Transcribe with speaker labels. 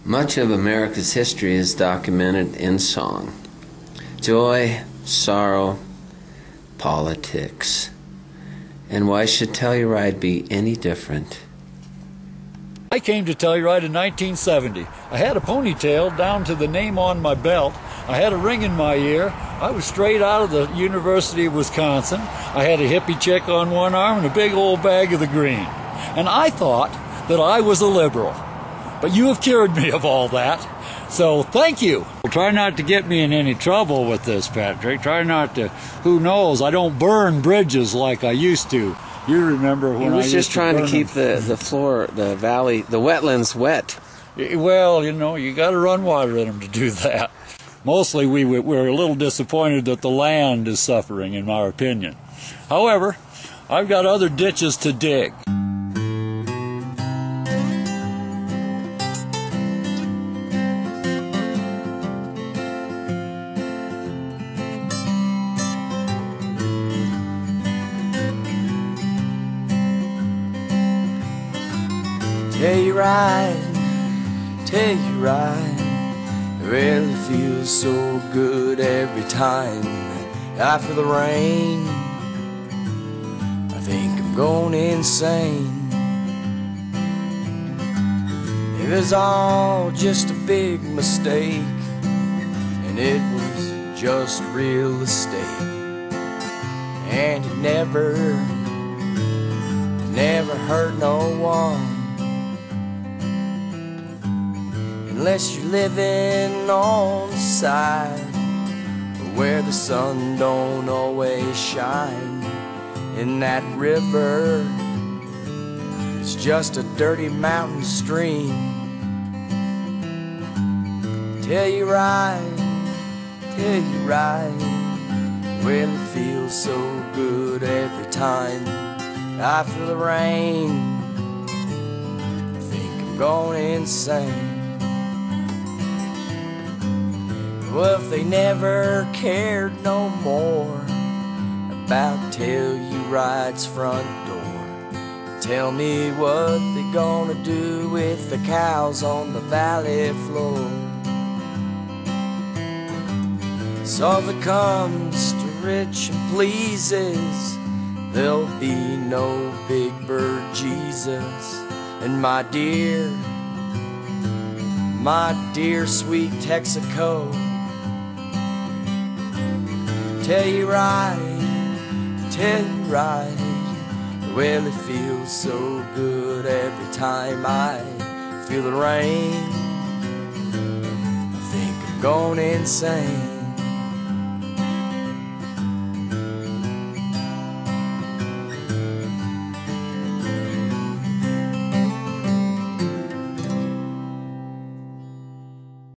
Speaker 1: Much of America's history is documented in song. Joy, sorrow, politics. And why should Telluride be any different?
Speaker 2: I came to Telluride in 1970. I had a ponytail down to the name on my belt. I had a ring in my ear. I was straight out of the University of Wisconsin. I had a hippie chick on one arm and a big old bag of the green. And I thought that I was a liberal. But you have cured me of all that. So thank you. Well, try not to get me in any trouble with this, Patrick. Try not to, who knows, I don't burn bridges like I used to. You remember when I
Speaker 1: was just trying to keep the floor, the valley, the wetlands wet.
Speaker 2: Well, you know, you got to run water in them to do that. Mostly we're a little disappointed that the land is suffering, in my opinion. However, I've got other ditches to dig.
Speaker 3: Telluride, it really feels so good every time I feel the rain. I think I'm going insane. It was all just a big mistake, and it was just real estate, and it never hurt no one. Unless you're living on the side where the sun don't always shine, in that river it's just a dirty mountain stream. Telluride, well it feels so good every time I feel the rain. I think I'm going insane. Well, if they never cared no more about Telluride's front door, tell me what they gonna do with the cows on the valley floor. So if it comes to rich and pleases, there'll be no big bird Jesus. And my dear sweet Texaco, Telluride, well it feels so good every time I feel the rain. I think I'm going insane.